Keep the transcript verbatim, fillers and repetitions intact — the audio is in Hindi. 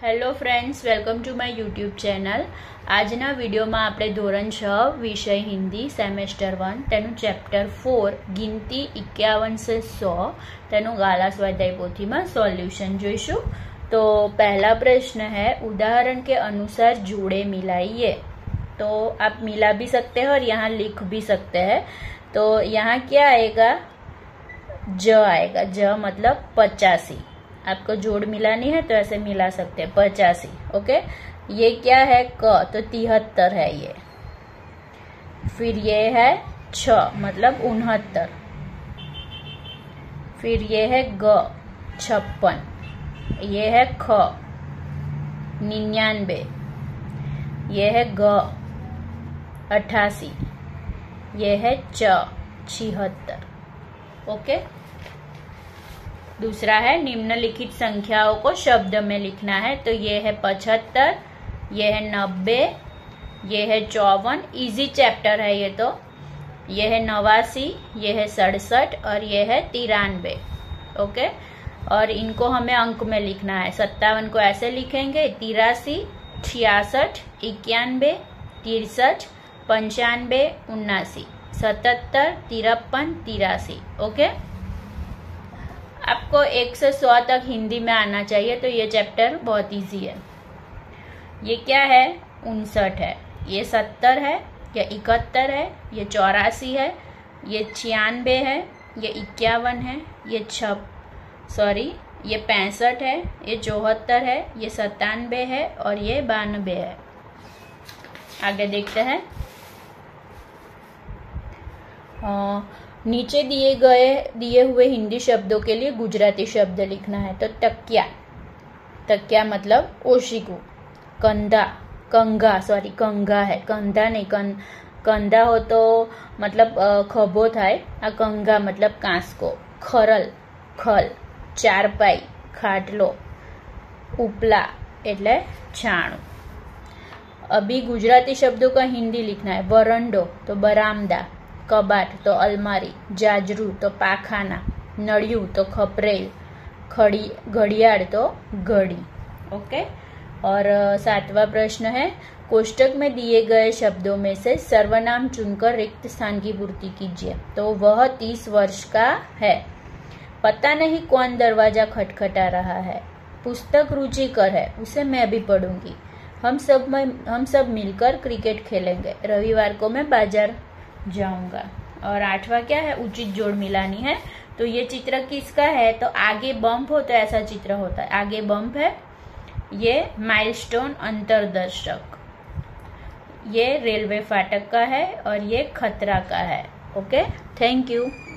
Hello friends, welcome to my YouTube channel. આજના વિડીયોમાં આપણે ધોરણ છ વિષય હિન્દી સેમેસ્ટર વન તેનું ચેપ્ટર ફોર ગિનતી इक्यावन से सौ તેનું ગાલા સ્વાધ્યાય પોથીમાં સોલ્યુશન જોઈશું. तो पहला प्रश्न है, उदाहरण के अनुसार जोड़े मिलाइए. तो आप मिला भी सकते हैं और यहाँ लिख भी सकते हैं. तो यहाँ क्या आएगा? ज आएगा. ज मतलब पचासी. आपको जोड़ मिलानी है तो ऐसे मिला सकते हैं, पचासी. ओके. ये क्या है? क, तो तिहत्तर है ये. फिर ये है छ मतलब उनहत्तर. फिर ये है ग, छप्पन. ये है ख, निन्यानबे. ये है ग, अठासी. ये है च, छिहत्तर. ओके. दूसरा है, निम्नलिखित संख्याओं को शब्द में लिखना है. तो ये है पचहत्तर, ये है नब्बे, ये है चौवन. इजी चैप्टर है ये. तो ये है नवासी, ये है सड़सठ और ये है तिरानबे. ओके. और इनको हमें अंक में लिखना है. सत्तावन को ऐसे लिखेंगे, तिरासी, छियासठ, इक्यानबे, तिरसठ, पंचानबे, उन्नासी, सतहत्तर, तिरपन, तिरासी. ओके. आपको एक से सौ तक हिंदी में आना चाहिए. तो ये चैप्टर बहुत इजी है. ये क्या है? उनसठ है. ये सत्तर है, ये इकहत्तर है, ये चौरासी है, ये छियानबे है, ये इक्यावन है, ये छप सॉरी ये पैंसठ है, ये चौहत्तर है, ये सत्तानबे है और ये बानबे है. आगे देखते हैं. आ, नीचे दिए गए दिए हुए हिंदी शब्दों के लिए गुजराती शब्द लिखना है. तो तकिया, तकिया मतलब ओशिकू. कंधा, कंघा सॉरी कंघा है, कंधा नहीं. कं कंधा हो तो मतलब खभो थाय. आ कंघा मतलब कांसको. खरल, खल. चारपाई, खाटलो. उपला एटले छाणु. अभी गुजराती शब्दों का हिंदी लिखना है. वरंडो तो बरामदा. कबाट तो अलमारी. जाजरू तो पाखाना. नड़ियू तो खपरेल. खड़ी घड़ियाल तो घड़ी. ओके. और सातवां प्रश्न है, कोष्टक में दिए गए शब्दों में से सर्वनाम चुनकर रिक्त स्थान की पूर्ति कीजिए. तो वह तीस वर्ष का है. पता नहीं कौन दरवाजा खटखटा रहा है. पुस्तक रुचिकर है, उसे मैं भी पढ़ूंगी. हम सब हम सब मिलकर क्रिकेट खेलेंगे. रविवार को मैं बाजार जाऊंगा. और आठवां क्या है? उचित जोड़ मिलानी है. तो ये चित्र किसका है? तो आगे बम्प हो तो ऐसा चित्र होता है. आगे बम्प है, ये माइलस्टोन अंतरदर्शक, ये रेलवे फाटक का है और ये खतरा का है. ओके. Thank you.